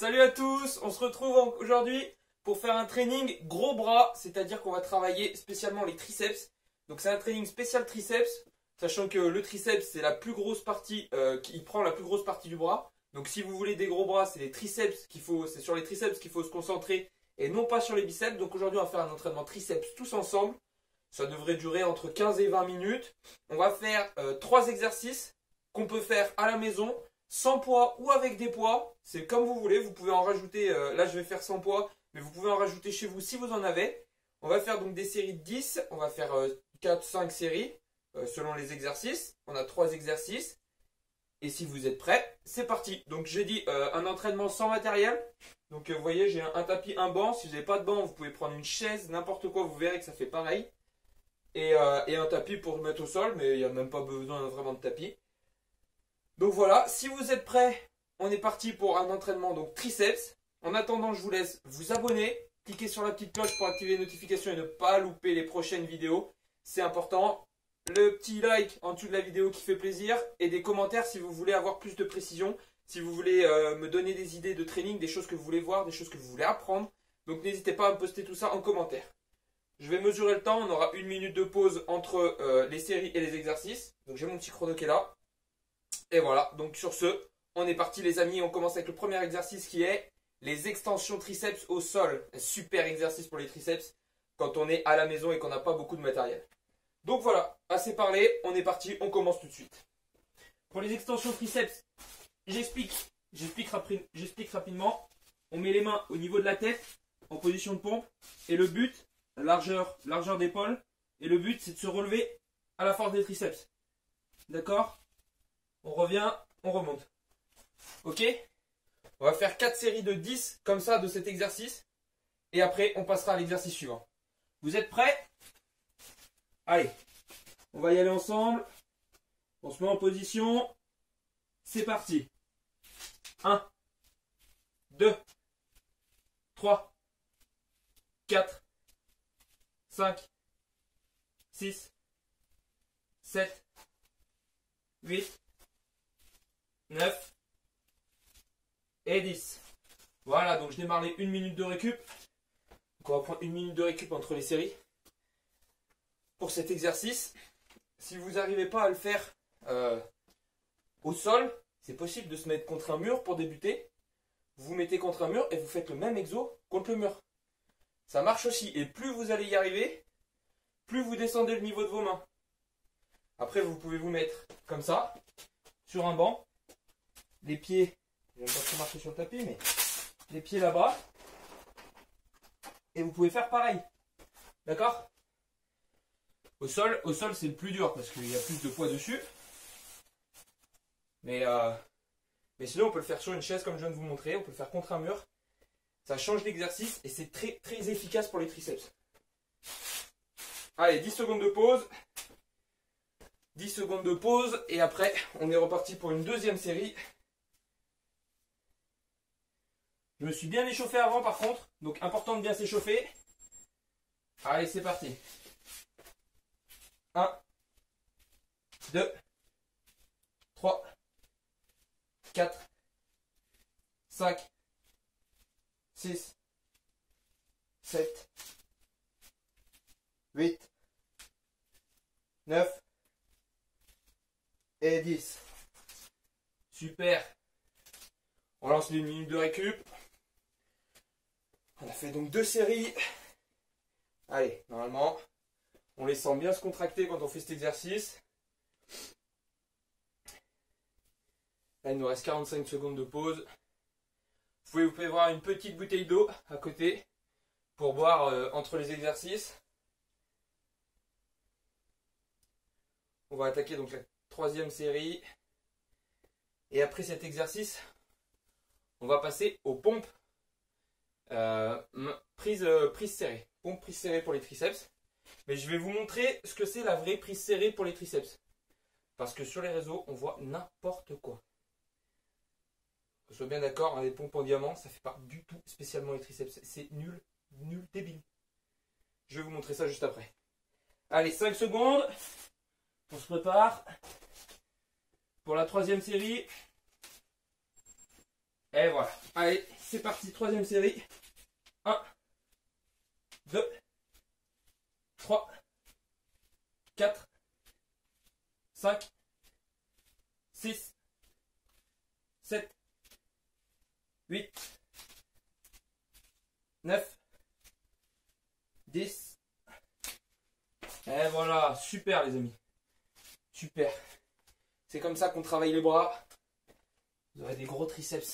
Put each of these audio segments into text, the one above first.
Salut à tous, on se retrouve aujourd'hui pour faire un training gros bras, c'est-à-dire qu'on va travailler spécialement les triceps. Donc c'est un training spécial triceps, sachant que le triceps c'est la plus grosse partie, qui prend la plus grosse partie du bras. Donc si vous voulez des gros bras, c'est les triceps c'est sur les triceps qu'il faut se concentrer et non pas sur les biceps. Donc aujourd'hui on va faire un entraînement triceps tous ensemble. Ça devrait durer entre 15 et 20 minutes. On va faire 3 exercices qu'on peut faire à la maison, sans poids ou avec des poids. C'est comme vous voulez, vous pouvez en rajouter, là je vais faire sans poids, mais vous pouvez en rajouter chez vous si vous en avez. On va faire donc des séries de 10, on va faire 4-5 séries selon les exercices. On a 3 exercices. Et si vous êtes prêts, c'est parti. Donc j'ai dit un entraînement sans matériel. Donc vous voyez, j'ai un tapis, un banc. Si vous n'avez pas de banc, vous pouvez prendre une chaise, n'importe quoi, vous verrez que ça fait pareil. Et un tapis pour mettre au sol, mais il n'y a même pas besoin vraiment de tapis. Donc voilà, si vous êtes prêts, on est parti pour un entraînement donc triceps. En attendant, je vous laisse vous abonner, cliquez sur la petite cloche pour activer les notifications et ne pas louper les prochaines vidéos. C'est important. Le petit like en dessous de la vidéo qui fait plaisir et des commentaires si vous voulez avoir plus de précision, si vous voulez me donner des idées de training, des choses que vous voulez voir, des choses que vous voulez apprendre. Donc n'hésitez pas à me poster tout ça en commentaire. Je vais mesurer le temps, on aura 1 minute de pause entre les séries et les exercices. Donc j'ai mon petit chrono qui est là. Et voilà, donc sur ce, on est parti les amis. On commence avec le premier exercice qui est les extensions triceps au sol. Un super exercice pour les triceps quand on est à la maison et qu'on n'a pas beaucoup de matériel. Donc voilà, assez parlé, on est parti, on commence tout de suite. Pour les extensions triceps, j'explique rapidement. On met les mains au niveau de la tête, en position de pompe. Et le but, largeur d'épaule. Et le but, c'est de se relever à la force des triceps. D'accord ? On revient, on remonte. Ok ? On va faire 4 séries de 10 comme ça de cet exercice. Et après, on passera à l'exercice suivant. Vous êtes prêts ? Allez, on va y aller ensemble. On se met en position. C'est parti. 1, 2, 3, 4, 5, 6, 7, 8, 9 et 10. Voilà, donc je démarre les 1 minute de récup. Donc on va prendre 1 minute de récup entre les séries. Pour cet exercice, si vous n'arrivez pas à le faire au sol, c'est possible de se mettre contre un mur pour débuter. Vous vous mettez contre un mur et vous faites le même exo contre le mur. Ça marche aussi. Et plus vous allez y arriver, plus vous descendez le niveau de vos mains. Après, vous pouvez vous mettre comme ça, sur un banc. Les pieds, je n'aime pas trop marcher sur le tapis, mais les pieds là-bas. Et vous pouvez faire pareil. D'accord ? Au sol c'est le plus dur parce qu'il y a plus de poids dessus. Mais sinon, on peut le faire sur une chaise comme je viens de vous montrer. On peut le faire contre un mur. Ça change d'exercice et c'est très, très efficace pour les triceps. Allez, 10 secondes de pause. 10 secondes de pause et après, on est reparti pour une deuxième série. Je me suis bien échauffé avant par contre, donc important de bien s'échauffer. Allez, c'est parti. 1, 2, 3, 4, 5, 6, 7, 8, 9 et 10. Super. On lance les minutes de récup. On a fait donc 2 séries. Allez, normalement, on les sent bien se contracter quand on fait cet exercice. Là, il nous reste 45 secondes de pause. Vous pouvez voir une petite bouteille d'eau à côté pour boire entre les exercices. On va attaquer donc la 3e série. Et après cet exercice, on va passer aux pompes prise serrée. Pompe prise serrée pour les triceps. Mais je vais vous montrer ce que c'est la vraie prise serrée pour les triceps. Parce que sur les réseaux, on voit n'importe quoi. Que soit bien d'accord, hein, les pompes en diamant, ça ne fait pas du tout spécialement les triceps. C'est nul, débile. Je vais vous montrer ça juste après. Allez, 5 secondes. On se prépare pour la 3e série. Et voilà. Allez, c'est parti, troisième série. 1, 2, 3, 4, 5, 6, 7, 8, 9, 10. Et voilà, super les amis. Super. C'est comme ça qu'on travaille les bras. Vous aurez des gros triceps.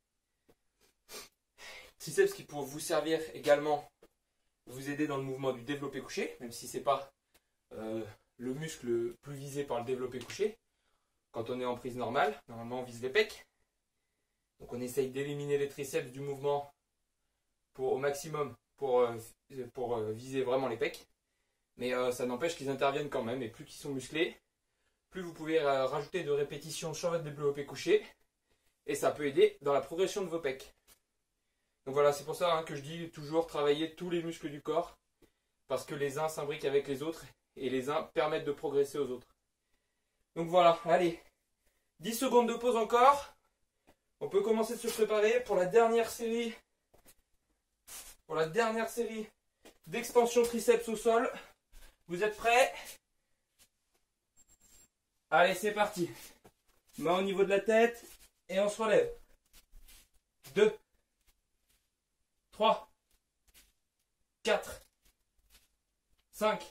Triceps qui pourront vous servir également, vous aider dans le mouvement du développé couché, même si c'est pas le muscle le plus visé par le développé couché. Quand on est en prise normale, normalement on vise les pecs. Donc on essaye d'éliminer les triceps du mouvement au maximum pour viser vraiment les pecs. Mais ça n'empêche qu'ils interviennent quand même. Et plus ils sont musclés, plus vous pouvez rajouter de répétitions sur votre développé couché. Et ça peut aider dans la progression de vos pecs. Donc voilà, c'est pour ça que je dis toujours travailler tous les muscles du corps. Parce que les uns s'imbriquent avec les autres. Et les uns permettent de progresser aux autres. Donc voilà, allez. 10 secondes de pause encore. On peut commencer de se préparer pour la dernière série. Pour la dernière série d'extension triceps au sol. Vous êtes prêts? Allez, c'est parti. Main au niveau de la tête et on se relève. 2, 3, 4, 5,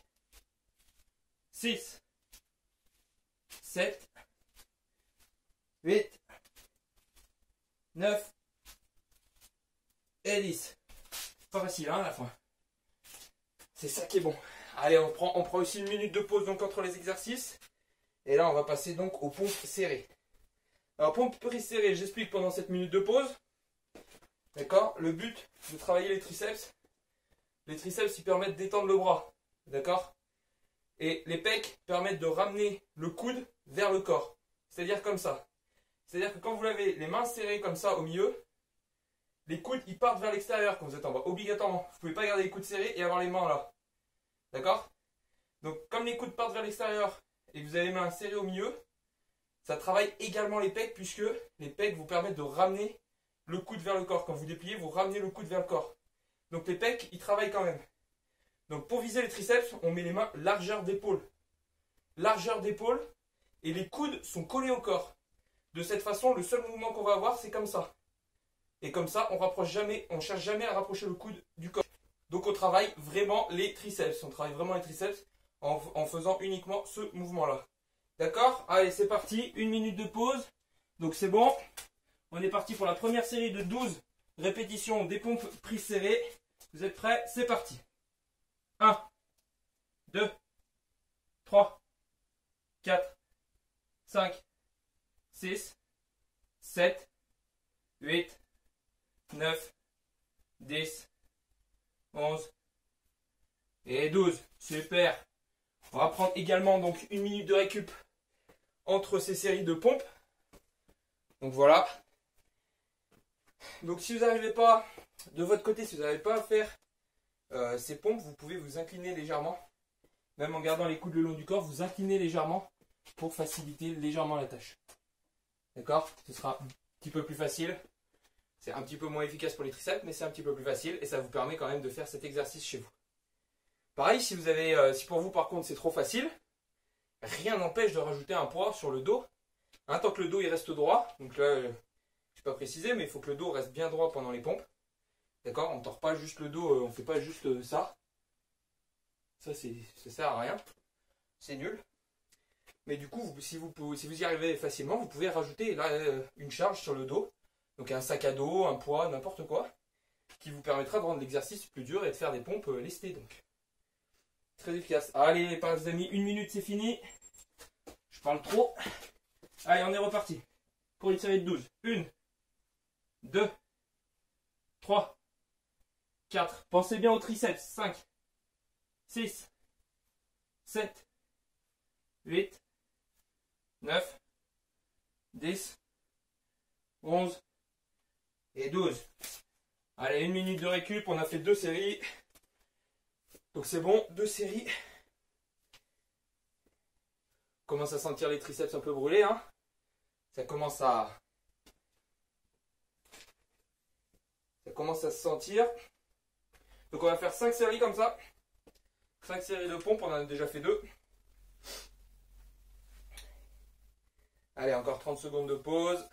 6, 7, 8, 9 et 10. Pas facile hein, à la fin. C'est ça qui est bon. Allez, on prend aussi une minute de pause donc entre les exercices. Et là, on va passer donc aux pompes serrées. Alors, pompes serrées, j'explique pendant cette minute de pause. D'accord? Le but de travailler les triceps, ils permettent d'étendre le bras. D'accord? Et les pecs permettent de ramener le coude vers le corps. C'est-à-dire comme ça. C'est-à-dire que quand vous avez les mains serrées comme ça au milieu, les coudes ils partent vers l'extérieur quand vous êtes en bas. Obligatoirement. Vous ne pouvez pas garder les coudes serrés et avoir les mains là. D'accord? Donc comme les coudes partent vers l'extérieur et que vous avez les mains serrées au milieu, ça travaille également les pecs puisque les pecs vous permettent de ramener le coude vers le corps. Quand vous dépliez, vous ramenez le coude vers le corps. Donc les pecs, ils travaillent quand même. Donc pour viser les triceps, on met les mains largeur d'épaule. Largeur d'épaule et les coudes sont collés au corps. De cette façon, le seul mouvement qu'on va avoir, c'est comme ça. Et comme ça, on cherche jamais à rapprocher le coude du corps. Donc on travaille vraiment les triceps. On travaille vraiment les triceps en faisant uniquement ce mouvement-là. D'accord? Allez, c'est parti. Une minute de pause. Donc c'est bon. On est parti pour la première série de 12 répétitions des pompes prises serrées. Vous êtes prêts? C'est parti. 1, 2, 3, 4, 5, 6, 7, 8, 9, 10, 11 et 12. Super. On va prendre également donc une minute de récup entre ces séries de pompes. Donc voilà. Donc si vous n'arrivez pas, de votre côté, si vous n'arrivez pas à faire ces pompes, vous pouvez vous incliner légèrement. Même en gardant les coudes le long du corps, vous inclinez légèrement pour faciliter légèrement la tâche. D'accord? Ce sera un petit peu plus facile. C'est un petit peu moins efficace pour les triceps, mais c'est un petit peu plus facile et ça vous permet quand même de faire cet exercice chez vous. Pareil, si pour vous par contre c'est trop facile, rien n'empêche de rajouter un poids sur le dos. Tant que le dos il reste droit, donc là, je n'ai pas précisé, mais il faut que le dos reste bien droit pendant les pompes. D'accord? On ne tord pas juste le dos, on ne fait pas juste ça. Ça sert à rien. C'est nul. Mais du coup, si vous y arrivez facilement, vous pouvez rajouter là, une charge sur le dos. Donc un sac à dos, un poids, n'importe quoi, qui vous permettra de rendre l'exercice plus dur et de faire des pompes lestées donc. Très efficace. Allez les amis, une minute c'est fini. Je parle trop. Allez, on est reparti. Pour une série de 12. 1, 2, 3, 4. Pensez bien au triceps. 5, 6, 7, 8, 9, 10, 11 et 12. Allez, une minute de récup. On a fait 2 séries. Donc c'est bon, 2 séries. On commence à sentir les triceps un peu brûlés. Hein. Ça commence à commence à se sentir. Donc on va faire 5 séries comme ça. 5 séries de pompes, on en a déjà fait 2. Allez, encore 30 secondes de pause.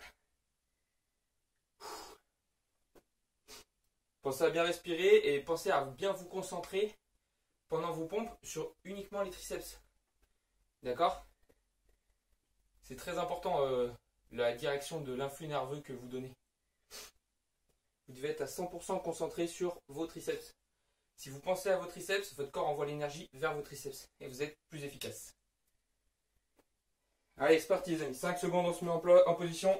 Pensez à bien respirer et pensez à bien vous concentrer pendant vos pompes sur uniquement les triceps. D'accord? C'est très important la direction de l'influx nerveux que vous donnez. Vous devez être à 100% concentré sur vos triceps. Si vous pensez à vos triceps, votre corps envoie l'énergie vers vos triceps et vous êtes plus efficace. Allez, c'est parti les amis. 5 secondes, on se met en position.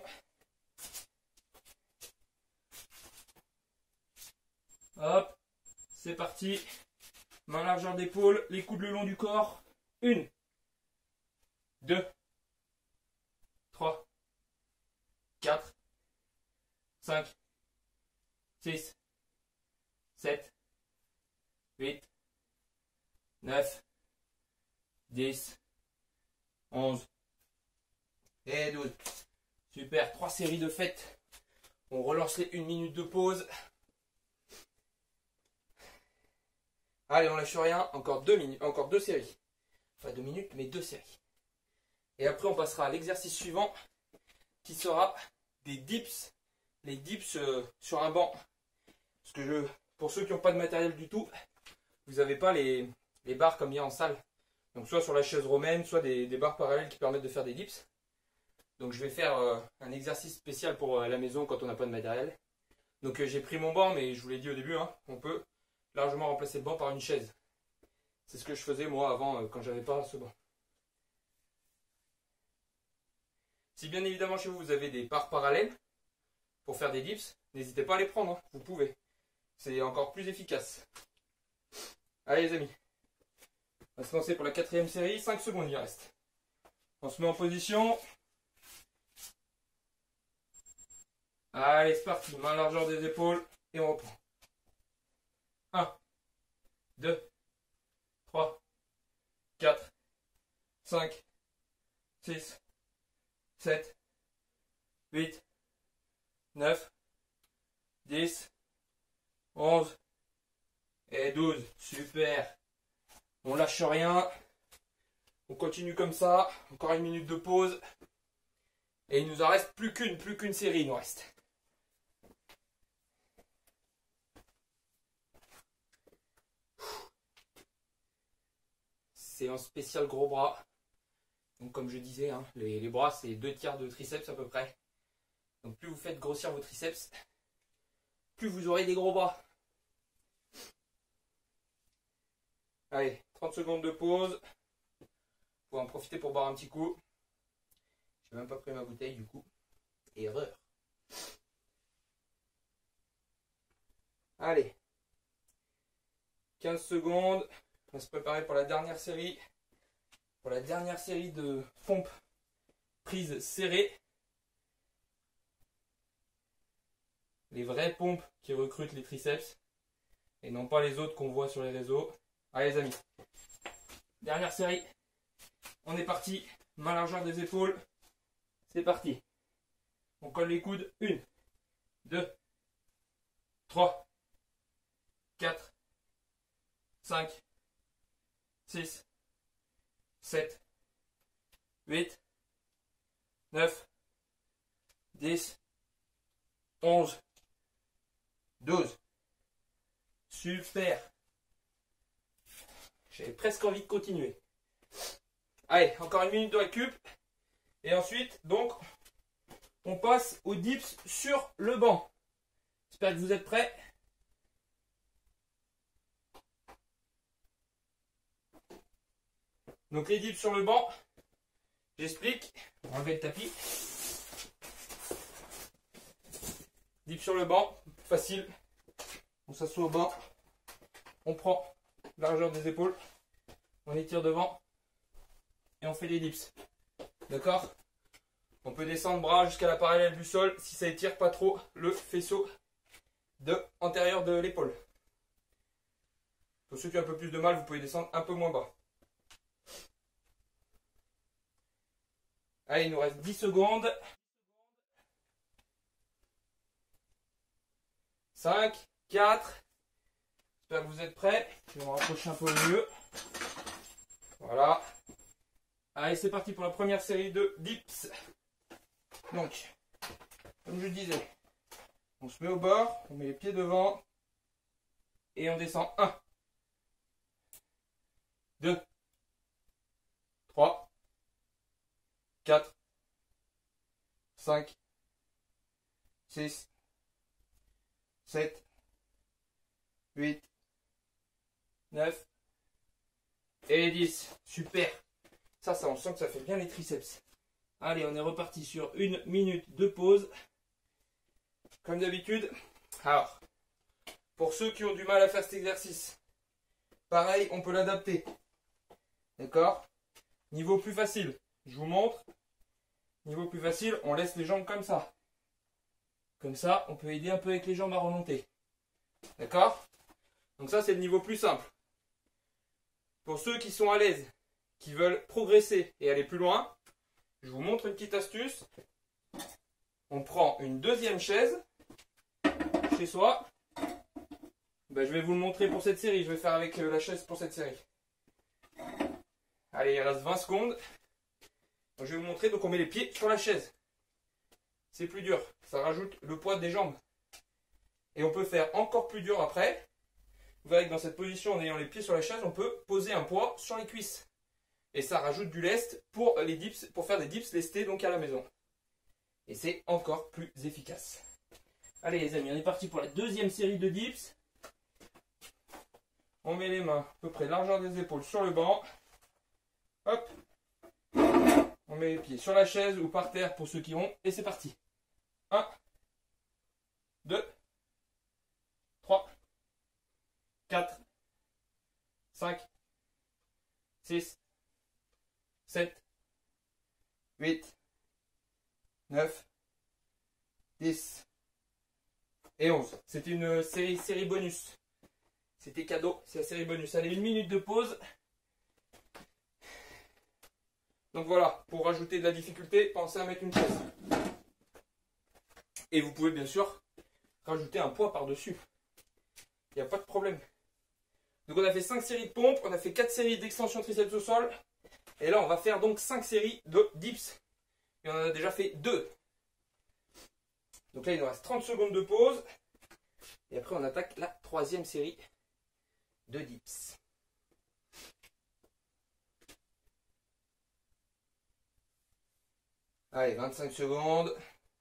Hop, c'est parti. Main largeur d'épaule, les coudes le long du corps. 1, 2, 3, 4, 5, 6, 7, 8, 9, 10, 11 et 12. Super, 3 séries de faites. On relance les 1 minute de pause. Allez, on lâche rien, encore 2 minutes, encore 2 séries. Enfin 2 minutes, mais 2 séries. Et après, on passera à l'exercice suivant, qui sera des dips. Les dips sur un banc. Parce que pour ceux qui n'ont pas de matériel du tout, vous n'avez pas les barres comme il y a en salle. Donc soit sur la chaise romaine, soit des barres parallèles qui permettent de faire des dips. Donc je vais faire un exercice spécial pour la maison quand on n'a pas de matériel. Donc j'ai pris mon banc, mais je vous l'ai dit au début, hein, on peut largement remplacer le banc par une chaise. C'est ce que je faisais moi avant quand j'avais pas ce banc. Si bien évidemment chez vous, vous avez des barres parallèles pour faire des dips, n'hésitez pas à les prendre, hein, vous pouvez. C'est encore plus efficace. Allez les amis, on va se lancer pour la 4e série, 5 secondes il reste. On se met en position. Allez, c'est parti, main largeur des épaules et on reprend. 1, 2, 3, 4, 5, 6, 7, 8, 9, 10, 11 et 12. Super. On lâche rien. On continue comme ça. Encore 1 minute de pause. Et il nous en reste plus qu'une série, il nous reste. C'est un spécial gros bras. Donc comme je disais, hein, les bras c'est 2 tiers de triceps à peu près. Donc plus vous faites grossir vos triceps, plus vous aurez des gros bras. Allez, 30 secondes de pause. Faut en profiter pour boire un petit coup. J'ai même pas pris ma bouteille du coup. Erreur. Allez. 15 secondes. On va se préparer pour la dernière série. Pour la dernière série de pompes prises serrées. Les vraies pompes qui recrutent les triceps. Et non pas les autres qu'on voit sur les réseaux. Allez les amis. Dernière série. On est parti. Main largeur des épaules. C'est parti. On colle les coudes. 1, 2, 3, 4, 5, 6, 7, 8, 9, 10, 11, 12. Super. J'avais presque envie de continuer. Allez, encore 1 minute de récup. Et ensuite, donc, on passe aux dips sur le banc. J'espère que vous êtes prêts. Donc les dips sur le banc, j'explique. On va enlever le tapis. Dips sur le banc, facile. On s'assoit au banc. On prend la largeur des épaules. On étire devant. Et on fait des dips. D'accord? On peut descendre bras jusqu'à la parallèle du sol si ça étire pas trop le faisceau antérieur de l'épaule. Pour ceux qui ont un peu plus de mal, vous pouvez descendre un peu moins bas. Allez, il nous reste 10 secondes. 5, 4. J'espère que vous êtes prêts. Je vais me rapprocher un peu mieux. Voilà. Allez, c'est parti pour la première série de dips. Donc, comme je disais, on se met au bord, on met les pieds devant et on descend. 1, 2, 3, 4, 5, 6, 7, 8, 9 et 10. Super. Ça, on sent que ça fait bien les triceps. Allez, on est reparti sur 1 minute de pause. Comme d'habitude. Alors, pour ceux qui ont du mal à faire cet exercice, pareil, on peut l'adapter. D'accord? Niveau plus facile, je vous montre. Niveau plus facile, on laisse les jambes comme ça. Comme ça, on peut aider un peu avec les jambes à remonter. D'accord? Donc ça, c'est le niveau plus simple. Pour ceux qui sont à l'aise, qui veulent progresser et aller plus loin, je vous montre une petite astuce. On prend une deuxième chaise chez soi. Ben, je vais vous le montrer pour cette série. Je vais faire avec la chaise pour cette série. Allez, il reste 20 secondes. Donc, je vais vous montrer. Donc on met les pieds sur la chaise. C'est plus dur. Ça rajoute le poids des jambes. Et on peut faire encore plus dur après. Vous verrez que dans cette position, en ayant les pieds sur la chaise, on peut poser un poids sur les cuisses. Et ça rajoute du lest pour les dips, pour faire des dips lestés donc à la maison. Et c'est encore plus efficace. Allez les amis, on est parti pour la deuxième série de dips. On met les mains à peu près largeur des épaules sur le banc. Hop. On met les pieds sur la chaise ou par terre pour ceux qui ont. Et c'est parti. 1, 2, 3, 4, 5, 6, 7, 8, 9, 10 et 11. C'était une série bonus. C'était cadeau, c'est la série bonus. Allez, 1 minute de pause. Donc voilà, pour rajouter de la difficulté, pensez à mettre une chaise. Et vous pouvez bien sûr rajouter un poids par-dessus. Il n'y a pas de problème. Donc on a fait 5 séries de pompes, on a fait 4 séries d'extension triceps au sol. Et là, on va faire donc 5 séries de dips. Et on en a déjà fait 2. Donc là, il nous reste 30 secondes de pause. Et après, on attaque la 3e série de dips. Allez, 25 secondes.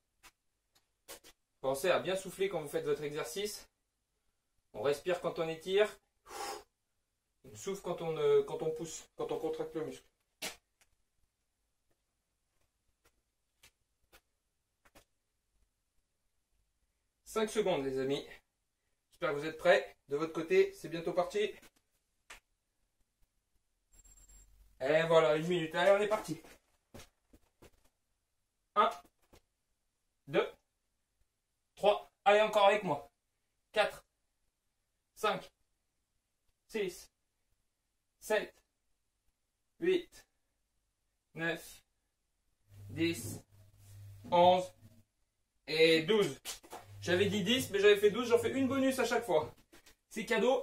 Pensez à bien souffler quand vous faites votre exercice. On respire quand on étire. On souffle quand on pousse, quand on contracte le muscle. « 5 secondes les amis. J'espère que vous êtes prêts. De votre côté, c'est bientôt parti. Et voilà, 1 minute. Allez, on est parti. 1, 2, 3. Allez, encore avec moi. 4, 5, 6, 7, 8, 9, 10, 11 et 12. J'avais dit 10, mais j'avais fait 12, j'en fais une bonus à chaque fois. C'est cadeau.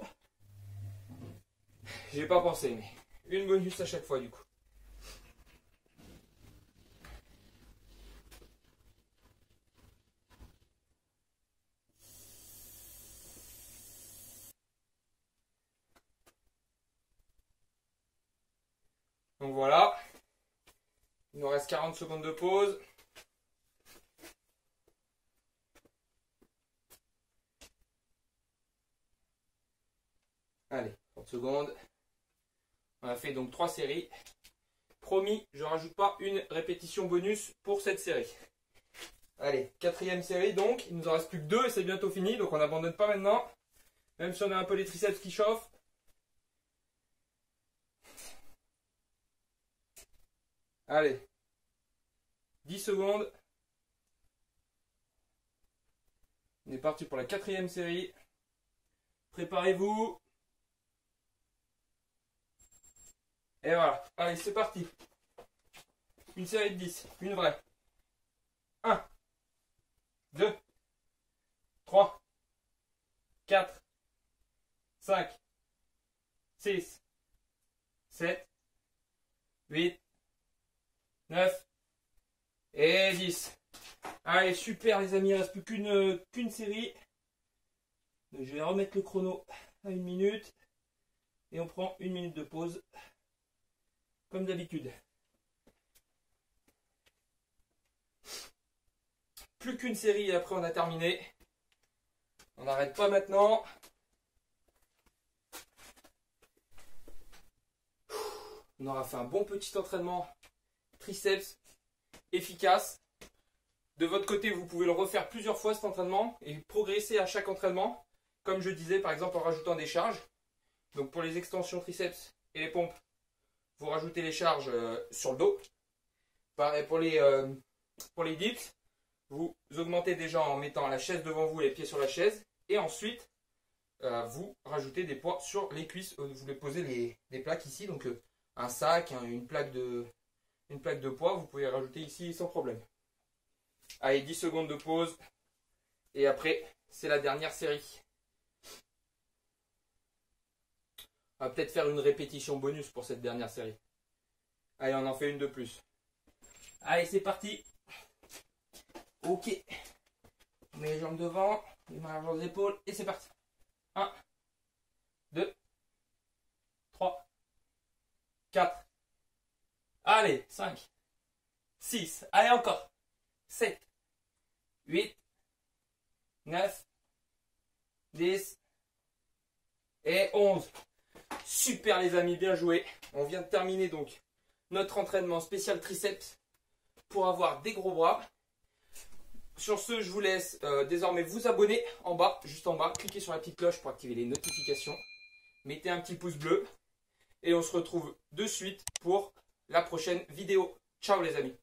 J'ai pas pensé, mais une bonus à chaque fois du coup. Donc voilà. Il nous reste 40 secondes de pause. Allez, 30 secondes. On a fait donc 3 séries. Promis, je ne rajoute pas une répétition bonus pour cette série. Allez, 4e série donc. Il nous en reste plus que 2 et c'est bientôt fini. Donc on n'abandonne pas maintenant. Même si on a un peu les triceps qui chauffent. Allez. 10 secondes. On est parti pour la 4e série. Préparez-vous. Et voilà. Allez, c'est parti. Une série de 10. Une vraie. 1, 2, 3, 4, 5, 6, 7, 8, 9 et 10. Allez, super les amis, il ne reste plus qu'une série. Donc, je vais remettre le chrono à 1 minute. Et on prend 1 minute de pause. Comme d'habitude. Plus qu'une série et après on a terminé. On n'arrête pas maintenant. On aura fait un bon petit entraînement triceps efficace. De votre côté, vous pouvez le refaire plusieurs fois cet entraînement et progresser à chaque entraînement. Comme je disais, par exemple en rajoutant des charges. Donc pour les extensions triceps et les pompes, vous rajoutez les charges sur le dos. Pareil pour les dips, vous augmentez déjà en mettant la chaise devant vous, les pieds sur la chaise. Et ensuite, vous rajoutez des poids sur les cuisses. Vous les posez des plaques ici, donc un sac, une plaque de poids, vous pouvez rajouter ici sans problème. Allez, 10 secondes de pause. Et après, c'est la dernière série. On va peut-être faire une répétition bonus pour cette dernière série. Allez, on en fait une de plus. Allez, c'est parti. Ok. On met les jambes devant, les mains avant les épaules, et c'est parti. 1, 2, 3, 4. Allez, 5, 6. Allez, encore. 7, 8, 9, 10 et 11. Super les amis, bien joué. On vient de terminer donc notre entraînement spécial triceps pour avoir des gros bras. Sur ce, je vous laisse désormais vous abonner en bas, juste en bas. Cliquez sur la petite cloche pour activer les notifications. Mettez un petit pouce bleu. Et on se retrouve de suite pour la prochaine vidéo. Ciao les amis.